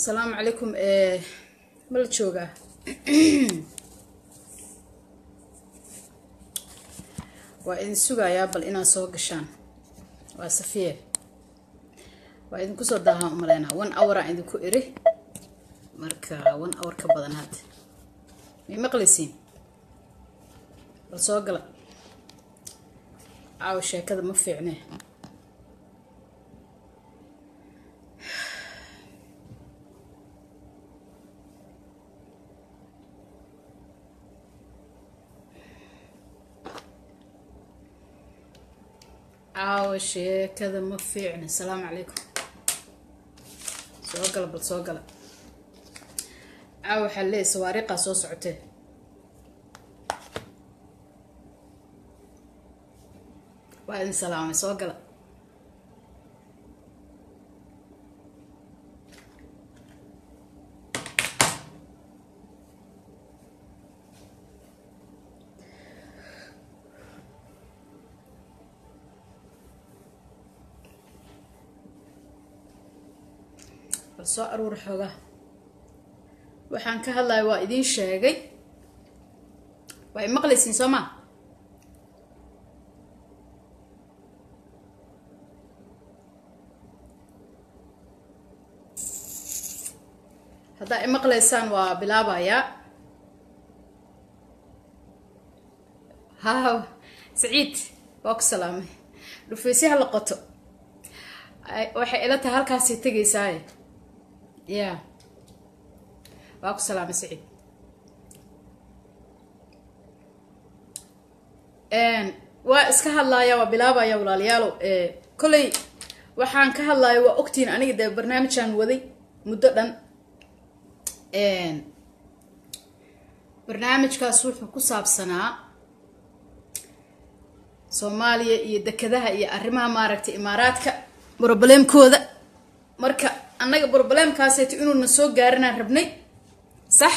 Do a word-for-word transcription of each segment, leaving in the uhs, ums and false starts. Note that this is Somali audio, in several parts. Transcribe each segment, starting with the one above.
السلام عليكم. إيه ملتشوجا وإن سوجا يا بل إنا سوق الشان واسفيه وإن كسر دها أمرنا وان أورا عندكو إري مركا وان أور كبدنات مقلسين السوق لا عاوش شيء كذا ما في عناه عاوش كذا ما في عناه. السلام عليكم. سوق لا بالسوق لا عاو حلي سواريقة صوص عته وإن سلام سوق لا soo aruur xoga waxaan ka hadlayo waa idin sheegay way maqlaysiin Soma hada ay maqlaysaan waa bilaabaya ha Saciid waa ku salaamay dhufeysii hal qoto waxay ila tahay halkaas tagaysay يا واكو سلام سعيد ان وا iska hadlaaya waa bilaabaya walaalayaal ee kulay waxaan ka hadlayo waa ogtiin aniga de barnaamijkan waday muddo dhan een barnaamijkaas wuxuu ku saabsanaa Soomaaliya iyo dekadaha iyo arrimaha maaragtay imaaraadka problemkooda marka anaga problemkaas ay inuu na soo gaarinaan rabnay sax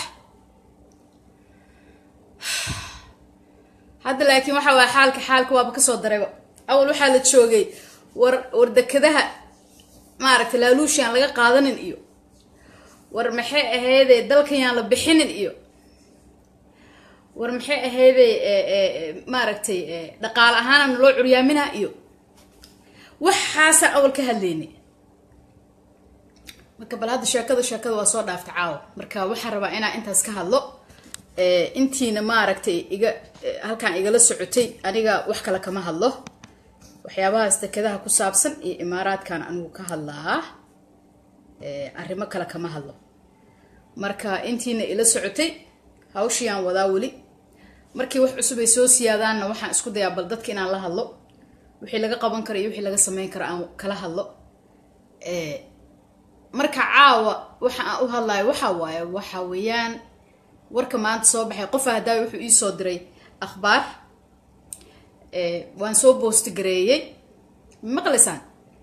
hadda laakiin waxa waa xaalka xaalka waaba ka soo dareebo awal waxa la joogay war war dekadaha maaragtay laaluushan laga qaadanin iyo war maxay ahaydee dalkan yaan la bixinin iyo war maxay ahaydee maaragtay dhaqaal ahaan loo curyaaminaa iyo waxaasa awal ka hadleynay marka bal hada sheekada sheekada waa soo dhaaftay caaw marka waxa rabaa inaa intaas ka hadlo ee intiina ma aragtay iga halkaan igala socotay aniga wax kale kama hadlo waxyaabaha istakadaha ku saabsan iyo imaaraadkan anigu ka hadlaa ee arrimo kale kama hadlo marka intiina ila socotay hawshiyaan wadaa wali markii wax cusub ay soo siyaadaanna waxaan isku dayaa bal dadka inaan la hadlo wixii laga qaban karo iyo wixii laga sameyn karo aan kala hadlo ee marka caawa waxa aan u hadlayo waxa waaye waxa weeyaan warka maanta soo baxay qof hadaa wuxuu ii soo diray akhbaar ee waan soo post gareeyay maqlaysan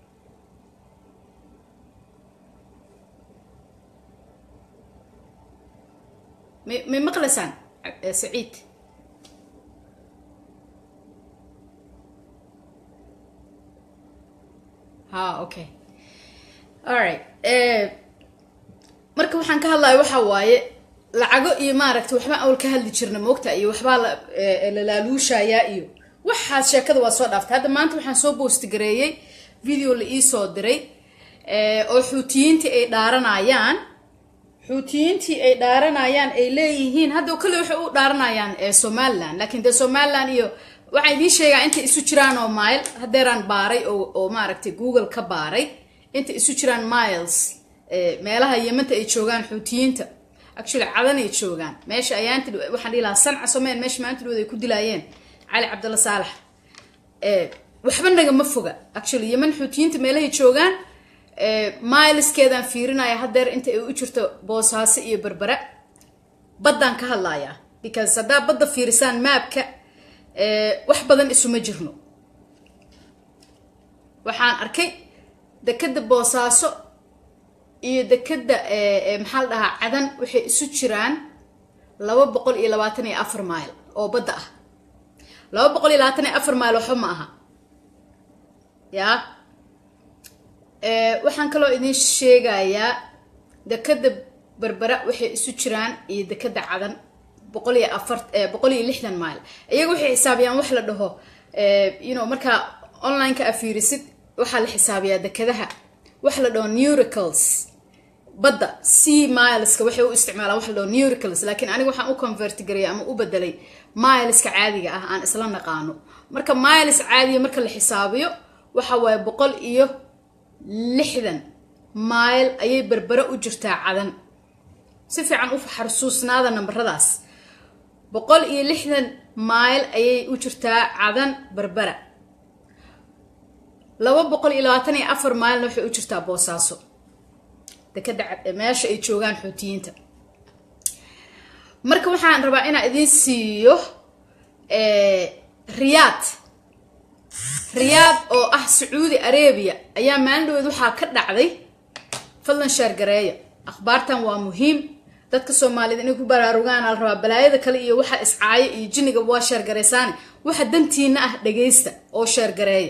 mi maqlaysan Saciid ha okay all right eh marka waxaan ka hadlayo waxa waaye lacago iyo maaragtay waxba awal ka hadli jirna moogta iyo waxba la laaluushaya iyo waxa sheekada waa soo dhaaftay hadda maanta waxaan soo post gareeyay video la ii soo diray ee oo xuutiyiintii ay dhaaranayaan xuutiyiintii ay dhaaranayaan ay leeyihiin hadda kale waxa uu dhaaranayaan ee Somaliland laakiin de Somaliland iyo waxa idin sheegaa inta isu jiraan oo mile hadeeraan baaray oo oo maaragtay Google ka baaray inta isu jiraan miles ee meelaha Yemen ay joogaan xuutiyiinta actually cadan ay joogaan meesha ayaanta waxaan dhiilaa sanca Soomaaliya meesha maanta ay ku dilaayeen Ali Abdullah Saalax ee waxba naga ma foga actually Yemen xuutiyiinta meelaha ay joogaan ee mileskeedan fiirinaya hadeer inta ay u jirto Boosaaso iyo Berbera badan ka hadlaaya because sada badda fiirisan mapka ee wax badan isuma jirno waxaan arkay dekada Boosaaso iyo dekada ee maxal dhaha cadan waxay isu jiraan laba boqol iyo labaatan iyo afar mile oo badda ah laba boqol iyo labaatan iyo afar mile waxa ma aha ya ee waxaan kaloo idin sheegayaa dekada berbera waxay isu jiraan iyo dekada cadan boqol iyo afar boqol iyo lixdan mile iyagu waxay xisaabiyaan wax la dhaho you know marka online ka afiirisid waxa la xisaabiyaa dekadaha wax la dhaho numericals badda sea miles ka waxay u isticmaalaan wax la dhaho numericals laakiin aniga waxaan u convert gareeyay ama u bedelay miles ka caadiga ah aan isla naqaano marka miles caadiga marka la xisaabiyo waxa way boqol iyo lixdan mile ayay berbera u jirtaa cadan si fiican u xarsuusnaada nambaradaas boqol iyo lixdan mile ayay u jirtaa cadan berbera laba boqol iyo labaatan iyo afar mile waxay u jirtaa boosaaso dekada meesha ay joogaan xuutiyiinta marka waxaan rabaa inaan idin siiyo ee riyaad riyaad oo ah Saudi Arabia ayaa maalin waxa ka dhacday fadlan share gareeya akhbaartan waa muhiim dadka Soomaalida inay ku baraarugaan al rabaa balaayada kale iyo waxa iscaaya iyo jiniga waa share gareysaan waxa dantiina ah dhageysta oo share gareeya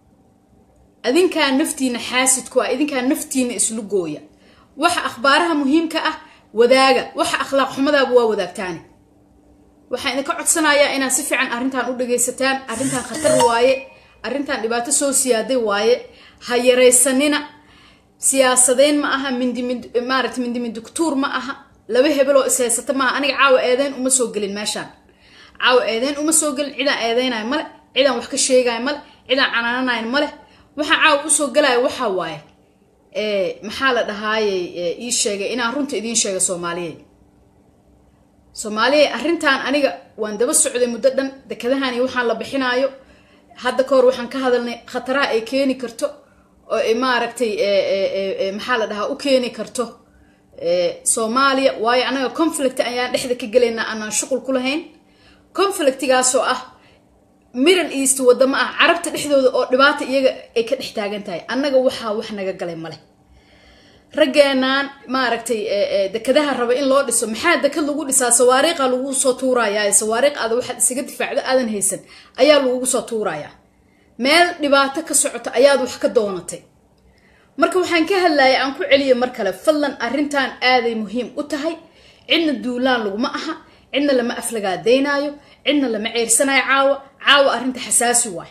adinka naftiina xaasid ku ah idinka naftiina islu gooya waxa akhbaaraha muhiimka ah wadaaga waxa akhlaaq xumada waa wadaagtaan waxa idinka codsanayaa inaad si fiican arintan u dhageysataan arintan khatar waaye arintan dhibaato soo siyaaday waaye ha yareysanina siyaasadeen ma aha mindi mindi maarat mindi mindi doctor ma aha laba hebel oo ishaysata ma aniga caawa eedeen uma soo galin meeshan caawa eedeen uma soo galin cida eedeenay male cidan wax ka sheegay male cidan canaanay male waxa caawa u soo galay waxa waaye ee maxaa la dhahaayay ii sheegay inaan runta idin sheego Soomaaliyeed Soomaaliyeed arintan aniga waan daba socday muddo dhan dekadahani waxaan la bixinaayo hadda koor waxaan ka hadalnay khataraha ay keeni karto oo ay maaragtay ee maxaa la dhahaa u keeni karto ee Soomaaliya way anaga conflict ayaan dhexda ka galeynaa aan shaqul ku lahayn conflictigaas oo ah Middle East wadamo ah Carabta dhexdooda oo dhibaato iyaga ay ka dhex taagan tahay annaga waxa wax naga galay male rageenan maaragtay ee dekadaha raba in loo dhiso maxaa dekad lagu dhisaa sawaariiqa lagu soo tuurayaa sawaariiq aad waxa isaga difaacdo aadan haysan ayaa lagu soo tuurayaa meel dhibaato ka socota ayaad wax ka doonatay marka waxaan ka hadlayaa aan ku celiyo mar kale fadlan arintan aaday muhiim u tahay cidna duulaan lagu ma aha cidna lama aflagaadeynaayo cidna lama ceersanayo caawa caawa arinta xasaasi waay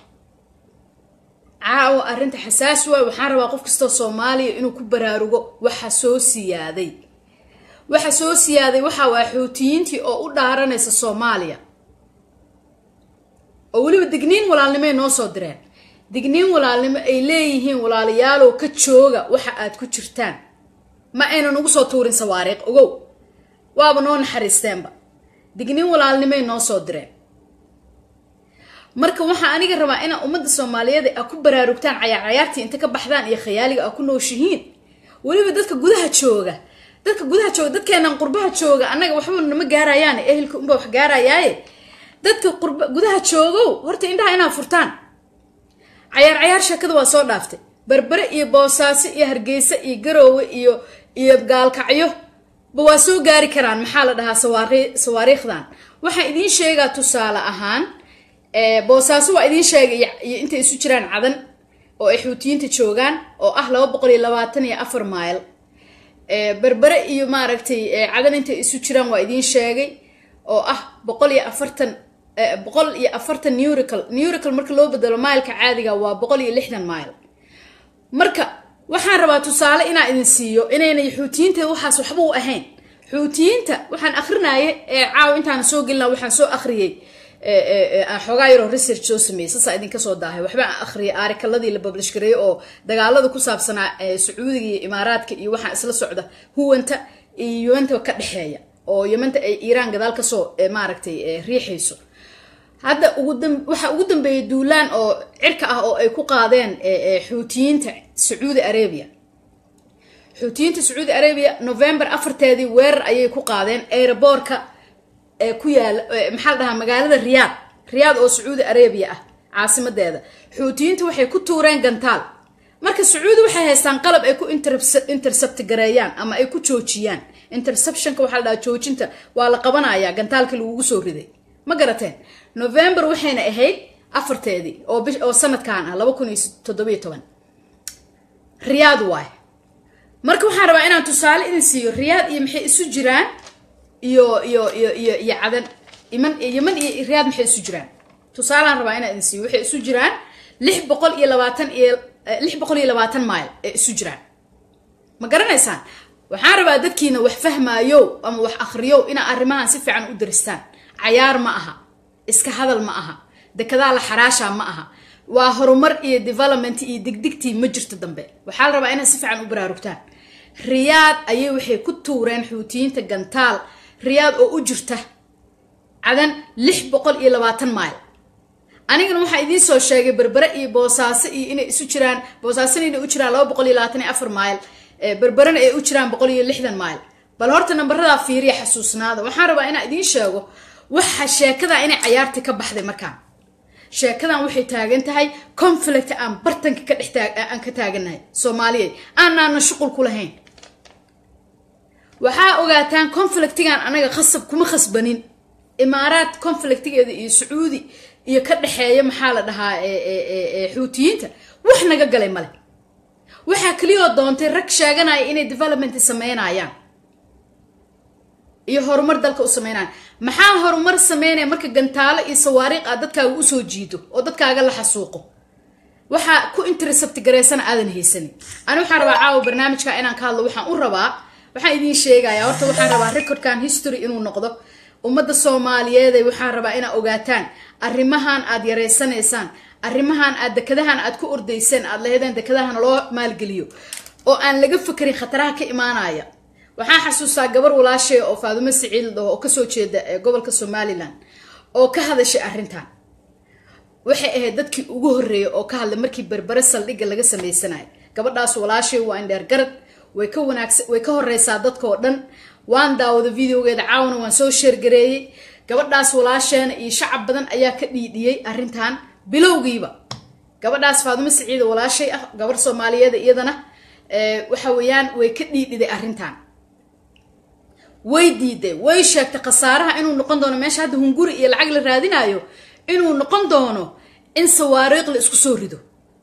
caawa arinta xasaasi waay waxaan rabaa qof kasta Soomaaliya inuu ku baraarugo waxa soo siyaaday waxa soo siyaaday waxa waa xuutiyiintii oo u dhaaranaysa Soomaaliya oo waliba digniin walaalnimo noo soo direen digniin walaalnimo ay leeyihiin walaalayaal oo ka jooga waxa aad ku jirtaan ma aynan ugu soo tuurin sawaariiq ogow waaba noo naxariisteenba digniin walaalnimo noo soo direen marka waxa aniga rabaa in ummadda Soomaaliyeed ay ku baraarugtaan cayaartii inta ka baxdaan iyo khiyaaliga ay ku nooshihiin waliba dadka gudaha jooga dadka gudaha jooga dadkeenan qurbaha jooga anaga waxba nama gaarayaan ehelka umba wax gaarayaaye dadka qurba gudaha joogo horta indhaha inaa furtaan cayaar cayaar shakada waa soo dhaaftay berbere iyo boosaaso iyo hargeysa iyo garoowe iyo iyo gaalkacyo ba waa soo gaari karaan maxaa la dhahaa sawaariiq sawaariiqdan waxa idin sheegaa tusaale ahaan ee boosaaso waa idin sheegay inta isu jiraan cadan oo ay xuutiyiinta joogaan oo ah laba boqol iyo labaatan iyo afar mile ee berbere iyo maaragtay cadan inta isu jiraan waa idin sheegay oo ah boqol iyo afartan boqol iyo afartan numerical numerical marka loo bedelo mile-ka caadiga waa boqol iyo lixdan mile marka waxaan rabaa tusaale inaan idin siiyo inay xuutiyiinta waxaas waxba u ahayn xuutiyiinta waxaan akhrinaayay ee caaw intaan soo galnaa waxaan soo akhriyay ee aan xogaa yar research soo sameeyay sa idin ka soo daahay waxba aan akhriyay arikaladii la publish gareeyay oo dagaalada ku saabsanaa Sacuudiga iyo Imaaraadka iyo waxa isla socda huwanta iyo Yemanta ka dhaxeeya oo Yemanta ay Iran gadaal ka soo maaragtay riixayso hadda ugu waxa ugu dambeeyay duulaan oo cirka ah oo ay ku qaadeen xuutiyiinta Saudi Arabia xuutiyiinta Saudi Arabia November afarteedii weerar ayay ku qaadeen airportka ee ku yaal maxaa la dhahaa magaalada Riyadh Riyadh oo Saudi Arabia ah caasimadeeda xuutiyiinta waxay ku tuureen gantaal marka Saudi waxay haystaan qalab ay ku intercept gareeyaan ama ay ku joojiyaan interceptionka waxa la dhahaa joojinta waa la qabanayaa gantaalkii lagu soo riday ma garateen November waxayna ahayd afarteedii oo oo sanadkan ah laba kun iyo toddoba iyo toban Riyadh waay marka waxaan rabaa inaan tusaale idin siiyo riyaad iyo maxay isu jiraan iyo iyo iyo iyo iyo cadan iman yaman iyo riyaad maxay isu jiraan tusaalaan rabaa inaan idin siiyo waxay isu jiraan lix boqol iyo labaatan iyo lix boqol iyo labaatan mayl ee isu jiraan ma garanaysaan waxaan rabaa dadkiina wax fahmaayo ama wax akhriyo ina arrimahan si fiican u daristaan cayaar ma aha iska hadal ma aha dekada la xaraasha ma aha waa horumar iyo development iyo digdigtii ma jirto dambe waxaa la rabaa inay si fiican u baraarugtaan riyaad ayay waxay ku tuureen xuutiyiinta gantaal riyaad oo u jirta cadan lix boqol iyo labaatan mayl anigana waxaa idiin soo sheegay berbere iyo boosaaso iyo inay isu jiraan boosaasona inay u jiraan laba boqol iyo labaatan iyo afar mayl berberena ay u jiraan boqol iyo lixdan mayl bal horta nambarada fiiriya xasuusnaada waxaan rabaa inaan idiin sheego waxa sheekada inay cayaarti ka baxday markaan sheekadan waxay taagan tahay conflict aan bartanka ka dhex aan ka taaganahay Soomaaliyeed aanana shuqul ku lahayn waxa ogaataan conflictigan anaga khasab kuma khasbanin imaaraad conflictigeeda iyo Sacuudi iyo ka dhaxeeya maxaa la dhahaa ee xuutiyiinta wax naga galay male waxa kaliya doontay rag sheeganaya inay development sameeyaan iyo horumar dalka u sameeyaan maxaa horumar sameeynaa marka gantaalo iyo sawaariiq aad dadkaaga u soo jiido oo dadkaaga la xasuuqo waxa ku intercept gareysan aadan haysan ana waxaan rabaa caaw barnaamijka inaan ka hadlo waxaan u rabaa waxaan idin sheegayaa horta waxaan rabaa recordkan history inuu noqdo ummadda Soomaaliyeed waxaan rabaa ina ogaataan arrimahan aad yareysanaysaan arrimahan aad dekadahan aad ku ordayseen aad leedahay dekadahan loo maalgeliyo oo aan laga fikirin khataraha ka imaanaya waxaan xasuustaa gabar walaashay oo Faadumo Siciid oo ka soo jeeda gobolka Somaliland oo ka hadashay arrintan waxay ahayd dadkii ugu horeeyay oo ka hadlay markii berbere saldhigga laga sameeysanay gabadhaas walaashay waa indheer garad way ka wanaagsan way ka horeysaa dadka oo dhan waan daawada videogeeda caawna waan soo share gareeyay gabadhaas walaasheena iyo shacab badan ayaa ka dhiidhiyay arrintan bilowgiiba gabadhaas Faadumo Siciid walaashay ah gabar Soomaaliyeed iyadana ee waxa weeyaan way ka dhiidhiday arrintan way diiday way sheegtay qasaaraha inuu noqon doono meesha hadda hunguri iyo lacag la raadinayo inuu noqon doono in sawaariiq la isku soo rido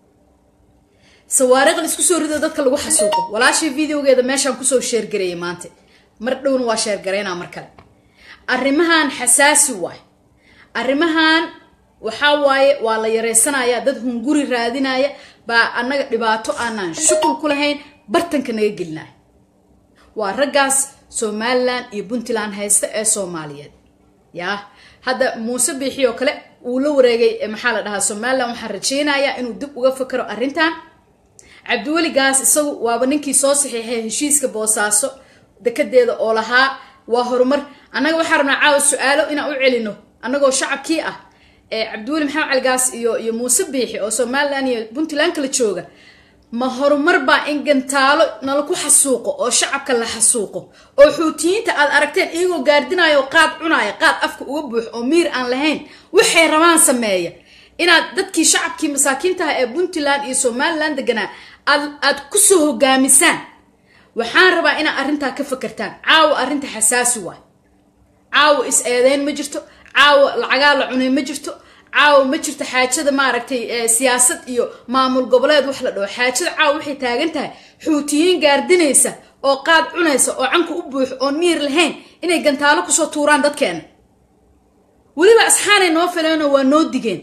sawaariiq la isku soo rido dadka lagu xasuuqo walaashay videogeeda meeshaan ku soo share gareeyay maanta mar dhowna waa share gareynaa mar kale arrimahan xasaasi waay arrimahan waxa waaye waa la yareysanayaa dad hunguri raadinaya baa annaga dhibaato aanan shuqul ku lahayn bartanka naga gelinay waa raggaas Somaliland iyo Puntland haysta ee Soomaaliyeed yaa hadda Muuse Biixi oo kale uu la wareegay maxaa la dhahaa Somaliland waxa rajeenaya inuu dib uga fakaro arrintan Cabdiweli Gaas isagu waaba ninkii soo saxiixay heshiiska Boosaaso dekadeeda oo lahaa waa horumar anaga waxa rabnaa caaw su'aalo ina u celino anagoo shacabkii ah ee Cabdiweli Maxamed Cali Gaas iyo iyo Muuse Biixi oo Somaliland iyo Puntland kala jooga ma horumar ba in gantaalo nala ku xasuuqo oo shacabka la xasuuqo oo xuutiyiinta aad aragteen iyagoo gaardinayo qaad cunaya qaad afka uga buux oo miir aan lahayn waxay rabaan sameeya inaad dadkii shacabkii masaakiinta ee Puntland iyo Somaliland degana aad aad ku soo hogaamisaan waxaan rabaa ina arrinta ka fakartaan caaw arrinta xasaasi waa caaw is eedeyn ma jirto caaw lacaga la cunay ma jirto caaw ma jirto xaajada ma aragtay siyaasad iyo maamul goboleed wax la dhaw xaajada caaw waxay taagan tahay xuutiyiin gaardinaysa oo qaad cunaysa oo canku u buux oo niir lahayn inay gantaalo ku soo tuuraan dadkeena waliba asxaanay noo filayno waa noo digeen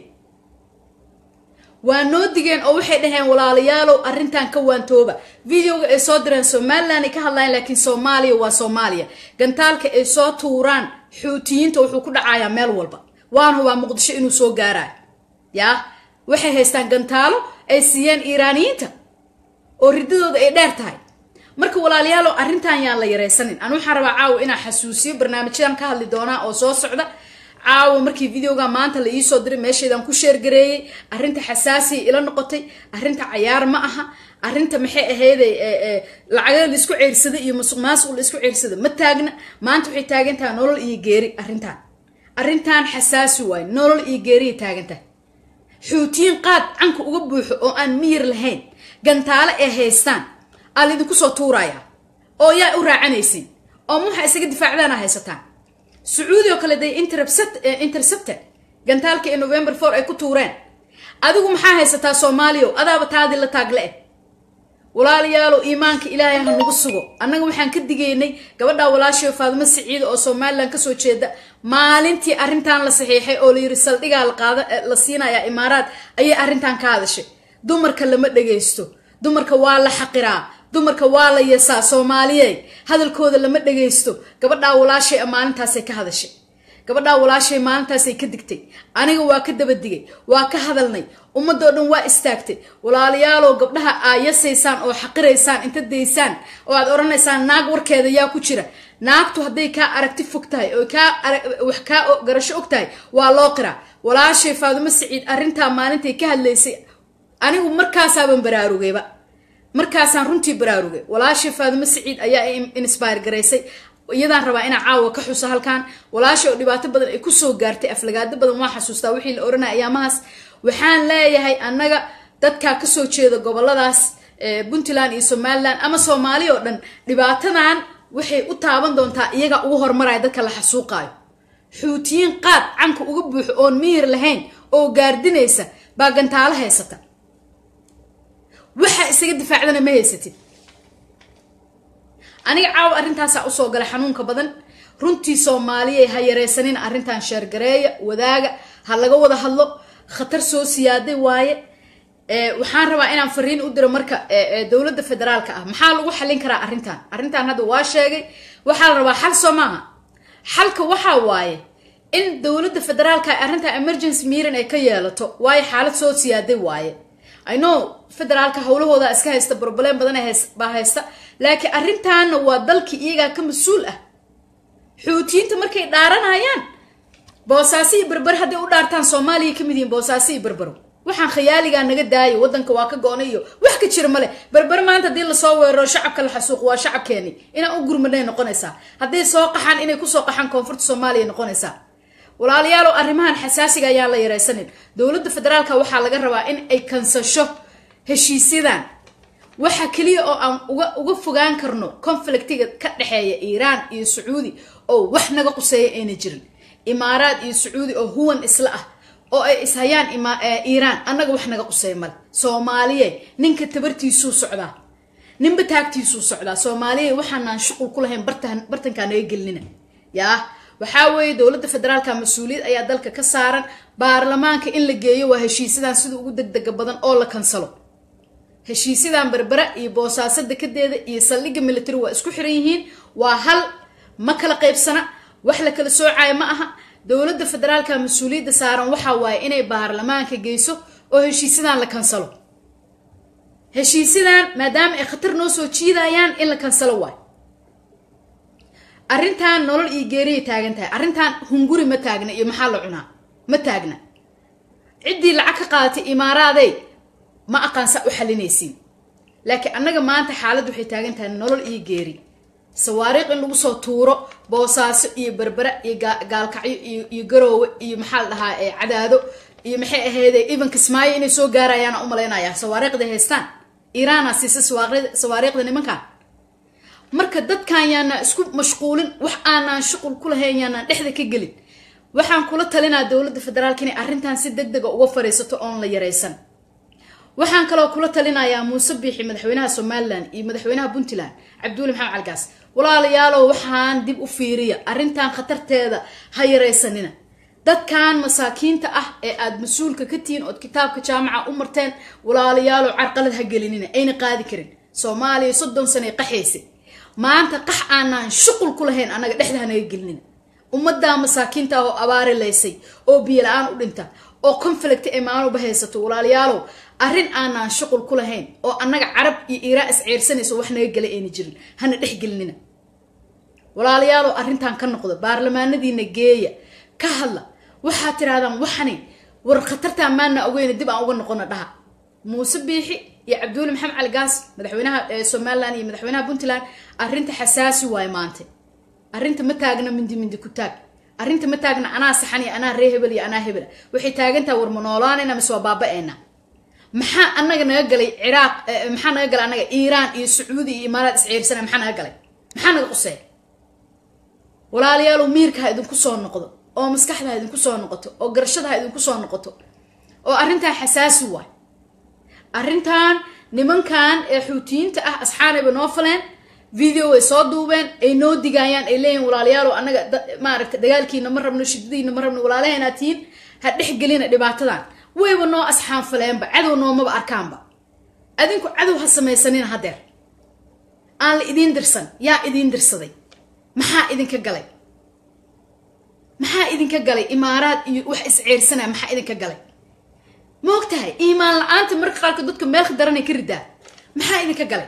waa noo digeen oo waxay dhaheen walaalayaalow arrintan ka waantooba videoga ay soo direen Somaliland ka hadlayaan laakiin Soomaaliya waa Soomaaliya gantaalka ay soo tuuraan xuutiyiinta wuxuu ku dhacayaa meel walba waan huwa Muqdisho inuu soo gaaray yaa waxay haystaan gantaalo ay siiyeen Iiraaniyiinta oo ridadooda ay dheer tahay marka walaalayaalow arrintan yaan la yareysanin aan waxaan rabaa caaw ina xasuusiyo barnaamijyadan ka hadli doona oo soo socda caaw markii videoga maanta la ii soo diray meesheedan ku share gareeyay arrinta xasaasi ila noqotay arrinta cayaar ma aha arrinta maxay ahayd lacag la isku ceyrsaday iyo musuqmaasuq la isku ceyrsaday ma taagna maanta waxay taagan tahay nolol iyo geeri arrintan arrintan xasaasi waay nolol iyo geeri taagan tahay xuutiyiin qaad canka uga buuxo oo aan miyir lahayn gantaalo ay haystaan aad idinku soo tuuraya oo yaa u raacanaysin oo muxa isaga difaacdana haysataan Sacuudi oo kale day intercept intercepted gantaalka in November four ay ku tuureen adigu maxaa haysataa Soomaaliya adaaba taadi la taagle walaalayaalo iimaanka ilaahay ha nagu sugo annaga waxaan ka digeynay gabadha walaashay Faadimo Saciid oo Soomaaliland ka soo jeeda maalintii arintan la saxiixay oo la yiri saldhiga la qaada la siinaya imaaraad ayay arintan ka hadashay dumarka lama dhageysto dumarka waa la xaqiraa dumarka waa la yeesaa Soomaaliyeed hadalkooda lama dhageysto gabadha walaashay maalintaas ay ka hadashay gabadha walaashay maalintaas ay ka digtay aniga waa ka daba digay waa ka hadalnay ummadoo dhan waa istaagtay walaalayaalo gabdhaha aayasaysaan oo xaqiraysaan inta deysaan oo aad oranaysaan naag warkeeda yaa ku jira naagtu haday ka aragti fogtahay oo ka wax ka garasho ogtahay waa loo qiraa walaashay Faadimo Saciid arinta maalintay ka hadlaysay anigu markaas aan baraarugayba markaas aan runtii baraarugay walaashay Faadimo Saciid ayaa inspire gareysay iyadaan rabaa ina caawa ka xuso halkan walaashay oo dhibaato badan ay ku soo gaartay aflagaado badan waa xasuustaa wixii la oranay ayaamahaas waxaan leeyahay annaga dadka ka soo jeeda goboladaas ee Puntland iyo Somaliland ama Soomaaliya oo dhan dhibaatadan waxay u taaban doontaa iyaga ugu hormaray dadka la xasuuqayo xuutiyin qaad canka uga buuxo oo miir lahayn oo gaardinaysa baa gantaalo haysata waxa isaga difaacdana ma haysatid aniga caaw arintaas u soo galay xanuunka badan runtii Soomaaliya ha yareysanin arintan sheer gareeya wadaaga ha laga wada hadlo khatar soo siyaaday waaye ee waxaan rabaa inaan fariin u diro marka dawladda federaalka ah maxaa lagu xalin karaa arintan arintan hadda waa sheegay waxa la rabaa xal Soomaha xalka waxa waaye in dawladda federaalka arinta emergency meeting ay ka yeelato waaye xaalad soo siyaaday waaye I know federaalka hawlahooda iska haysta problem badan ay baa haysta laakiin arintan waa dalki iyaga ka mas'uul ah xuutiinta markay dhaaranayaan boosaasi barbar hadii u dhaartaan Soomaaliya kamid yihiin boosaasi barbaro waxaan khiyaaliga naga daayo wadanka waa ka goonayo wax ka jira male barbar maanta hadii la soo weeraro shacabka la xasuuq waa shacabkeeni ina u gurmaday noqonaysa hadii soo qaxan inay ku soo qaxan koonfurta Soomaaliya noqonaysa walaalayaal arrimahan xasaasiga ayaa la yareysanin dawladda federaalka waxa laga rabaa in ay kansasho heshiisidan waxa kaliya oo aan uga uga fogaan karno conflictiga ka dhaxeeya Iran iyo Saudi oo wax naga quseeyo ayna jirin imaaraad iyo Saudi oo huwan isla ah oo ay ishayaan Iran anaga wax naga quseeyo mal Soomaaliya ninka tabartiisu socda ninba taagtiisu socda Soomaaliya waxaan shaqo ku lahayn bartan bartanka naga gelnina yaa waxa weey dawladda federaalka mas'uuliyad ayaa dalka ka saaran baarlamaanka in la geeyo waa heshiisidan sida ugu degdeg badan oo la kansalo heshiisidan barbara iyo boosaasada kadeeda iyo saldhiga military waa isku xiran yihiin waa hal ma kala qaybsana wax la kala soocay ma aha dawladda federaalka mas'uuliyadda saaran waxa waaye inay baarlamaanka geeyso oo heshiisidan la kansalo heshiisidan maadaama ay khatar noo soo jiidayaan in la kansalo waay arintan nolol ii geeriye taagan tahay arintan hunguri ma taagna iyo maxaa la cunaa ma taagna cidii lacag ka qaadatay imaaraaday ma aqaansa u xalinaysiin laakiin annaga maanta xaalad waxay taagan tahay nolol ii geeri sawaariiq in lagu soo tuuro boosaaso iyo barbara iyo gaalkacyo iyo iyo garoowe iyo maxaa la dhahaa ee cadaado iyo maxay ahaydee even Kismaayo inay soo gaarayaan u maleynaya sawaariiqda haystaan Iran asiisa sawaariiqda nimanka marka dadkan yaana isku mashquulin wax aanan shaqul ku lahayn yaana dhexda ka gelin waxaan kula talinaa dawladda federaalka inay arintan si degdeg ah uga fariisato oo la yareysan waxaan kale oo kula talinayaa Muuse Biixi madaxweynaha Somaliland iyo madaxweynaha Puntland Cabdulle Maxamed Calgaas walaalayaal waxaan dib u fiiriya arintan khatarteeda ha yareysanina dadkan masaakiinta ah ee aad mas'uulka ka tiin oo kitaabka jaamaca u marteen walaalayaal carqalad ha gelinina ayna qaadi karin Soomaaliya soddon sano qaxaysay maanta qax aanan shaqul ku lahayn anaga dhexda naga gelinin ummadda masaakiinta oo abaari leysay oo biyo la'aan u dhinta oo conflict ee maanu bahaysato walaalayaal arin aanan shaqul ku lahayn oo anaga carab iyo Iran is ciirsanayso wax naga galay ayna jirin hana dhex gelinina walaalayaal arintan ka noqdo baarlamaanadiina geeya ka hadla waxa tiraadaan waxani war khatarta maana ogeyn dib aan uga noqono dhaha Muuse Biixi iyo Cabdulle Maxamed Calgaas madaxweynaha Somaliland iyo madaxweynaha Puntland arinta xasaasi waay maanta arinta ma taagna mindi mindi ku taag arinta ma taagna anaa saxan iyo anaa ree hebel iyo anaa hebel waxay taagantaa war manoolaanina mise waa baabaeena maxaa anaga naga galay Ciraaq maxaa naga galay anaga Iran iyo Saudi iyo Imaaraad is ciirsana maxaa naga galay maxaa naga qosay walaalayaal miirka idin ku soo noqdo oo maskaxda idin ku soo noqoto oo garashada idin ku soo noqoto oo arinta xasaasi waay arintan nimankan ee xuutiyiinta ah asxaanayba noo faleen video way soo duubeen ay noo digayaan ay leeyihiin walaalayaal anaga maaragta dagaalkiina ma rabno shidadiina ma rabno walaalaheena tiin ha dhexgelina dhibaatadan wayba noo asxaan faleenba cadow noomaba arkaanba adinku cadow ha samaysanina hadeer aan la idin dirsan yaa idin dirsaday maxaa idinka galay maxaa idinka galay imaaraad iyo wax isceersanaa maxaa idinka galay ma ogtahay iimaan la'aanta marka qaarkood dadka meel daranay ka ridaa maxaa idinka galay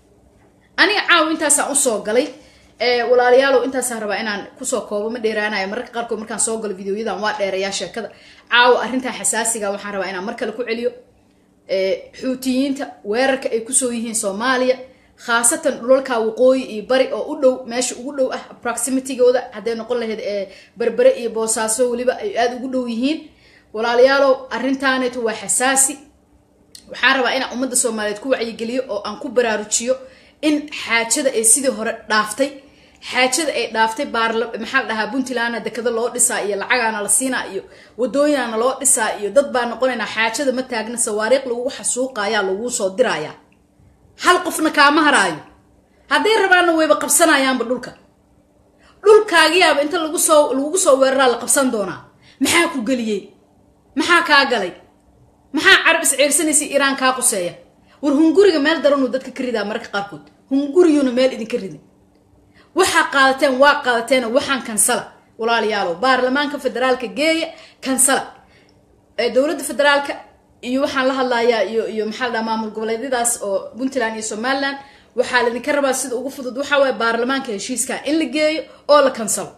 aniga caaw intaasaan usoo galay walaalayaalow intaasaan rabaa inaan kusoo koobo ma dheeraanayo mararka qaarkood markaan soo galo videoyadan waa dheerayaa sheekada caaw arrintaa xasaasiga waxaan rabaa inaan mar kale ku celiyo xuutiyiinta weerarka ay kusoo yihiin soomaaliya khaasatan dhulalka waqooyi iyo bari oo u dhow meesha ugu dhow ah proximity-gooda hadday noqon lahayd berbere iyo boosaaso weliba ay aada ugu dhow yihiin walaalayaalow arrintaaneetu waa xasaasi waxaan rabaa inaan ummadda soomaaliyeed ku wacyigeliyo oo aan ku baraarujiyo in xaajada ay sidii hore dhaaftay xaajada ay dhaaftay baarla maxaa la dhahaa puntlandna dekada loo dhisaa iyo lacagaana la siinaa iyo wadooyinaana loo dhisaa iyo dad baa noqonaynaa xaajada ma taagna sawaariiq lagu xasuuqayaa lagu soo dirayaa hal qofna kaama haraayo hadday rabaanna wayba qabsanayaanba dhulka dhulkaagiyaaba inta lagu soo lagu soo weeraraa la qabsan doonaa maxaa ku geliyey maxaa kaa galay maxaa carab isceersanaysa iiraan kaa quseeya war hunguriga meel daranuu dadka ka ridaa mararka qaarkood hunguriyuuna meel idinka ridin waxaa qaadateen waa qaadateena waxaan kansala walaalayaalow baarlamaanka federaalka geeya kansala ee dowladda federaalka iyo waxaan la hadlayaa iyo iyo maxaa la dhahaa maamul goboleedyadaas oo puntland iyo somaliland waxaa laydinka rabaa sida ugu fudud waxaa waaye baarlamaanka heshiiskan in la geeyo oo la kansalo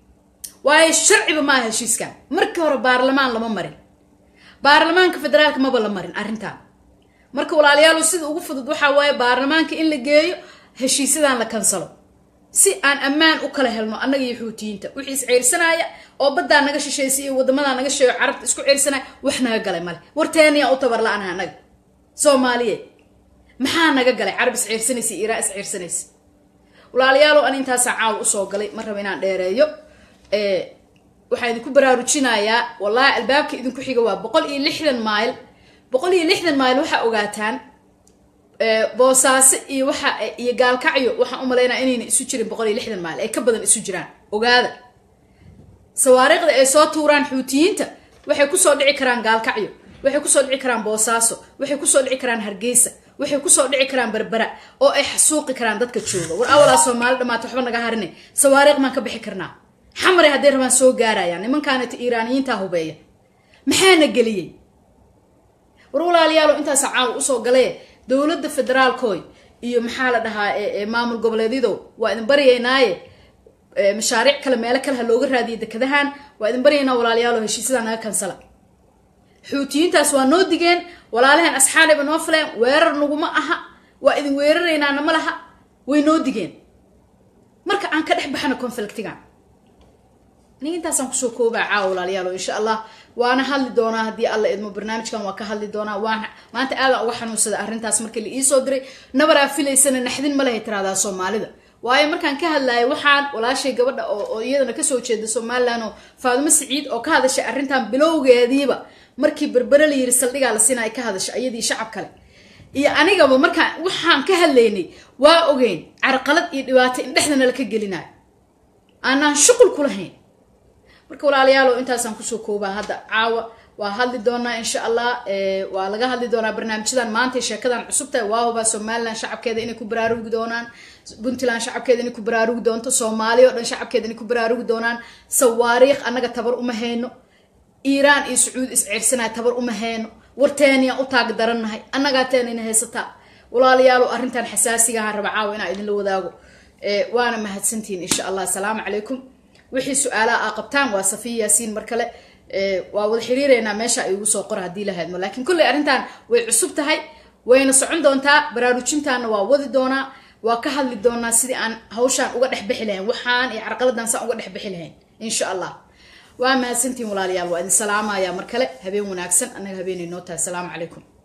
waayo sharciba maaha heshiiskan markii hore baarlamaan lama marin baarlamaanka federaalka maba la marin arrintan marka walaalayaal sida ugu fudud waxa waaye baarlamaanka in la geeyo heshiisadan la kansalo si aan ammaan u kala helno annaga iyo xuutiyiinta wixii is ceersanaya oo badda naga shisheysay iyo wadamada naga sheeyo carabta isku ceersanaya wax naga galay male warteeniya u tabar la'aan anaga Soomaaliyeed maxaa naga galay carab is ceersanaysa Iiraan is ceersanaysa walaalayaal aan intaas caaw u soo galay mar raba inaan dheereeyo ee waxaan idinku baraarujinayaa wallahi albaabka idinku xiga waa boqol iyo lixdan mayl boqol iyo lixdan mayl waxa ogaataan ee boosaas iyo waxa iyo gaalkacyo waxa u maleynaa inay isu jireen boqol iyo lixdan mayl ay ka badan isu jiraan ogaada sawaariiqda ay soo tuuraan xuutiyiinta waxay ku soo dhici karaan gaalkacyo waxay ku soo dhici karaan boosaaso waxay ku soo dhici karaan hargeysa waxay ku soo dhici karaan berbera oo ay xasuuqi karaan dadka jooga war awala Soomaali dhamaad waxba naga harinay sawaariiq man ka bixi karnaa xamre haday rabaan soo gaarayaan nimankaanita Iiraaniyiinta hubeeya maxaana galiyay war walaalayaal intaas caaw u soo galay dawladda federaalkooy iyo maxaa la dhahaa ee maamul goboleedyadu waa idin bariyeynaaye mashaariic kale meel kale looga raadiyo dekadahan waa idin bariyeynaa walaalayaal heshiisada naga kansala xuutiyiintaas waa noo digeen walaalahan asxaabay noo fileen weerar nuguma aha waa idin weeraraynaana ma laha way noo digeen marka aan ka dhex baxno conflictiga nintaas aan ku soo koobaa caaw walaalayaal insha Allah waana hadli doonaa hadii alla idmo barnaamijkan waa ka hadli doonaa waan maanta aad uga xanuunsada arrintaas markii la ii soo diray nabara filaysana naxdin ma lahayd tiraada Soomaalida waayo markaan ka hadlaay waxaan walaashay gabadha oo iyadana ka soo jeeda Soomaaliland oo Faadimo Saciid oo ka hadashay arrintan bilowgeediiba markii berbera la yiri saldhiga la siinay ka hadashay ayadii shacab kale iyo anigaba markaan waxaan ka hadlaynay waa ogeyn carqalad iyo dhibaato in dhexdana la ka gelinaay aanan shuqul ku lahayn marka walaalayaal intaas aan ku soo koobaa hadda caawa waa hadli doonaa insha Allah ee waa laga hadli doonaa barnaamijyadan maanta sheekadan cusubta waa huba Soomaaliland shacabkeeda inay ku baraarugi doonaan Puntland shacabkeeda inay ku baraarugi doonto Soomaaliya oo dhan shacabkeeda inay ku baraarugi doonaan sawaariiq anaga tabar uma hayno Iiraan iyo Sacuud is ceersanay tabar uma hayno warteeniya u taag daranahay anaga teenina heysata walaalayaal arrintan xasaasiga ah raba caawa inaan idin la wadaago ee waana mahadsantiin insha Allah salaamu calaykum wixii su'aalaha qabtaan waa Safiya Yaasiin mar kale ee waa wada xiriireena meesha ay ugu soo qor hadii la haydmo laakiin kulli arrintan way cusub tahay wayna socon doontaa baraarujintaana waa wadi doonaa waa ka hadli doonaa sidii aan hawshan uga dhex bixi lahayn waxaan iyo carqaladan sa uga dhex bixi lahayn insha Allah waa mahadsantiin walaalayaal waa idin salaamaya mar kale habeen wanaagsan anaga habeen inoo tahay salaamu calaykum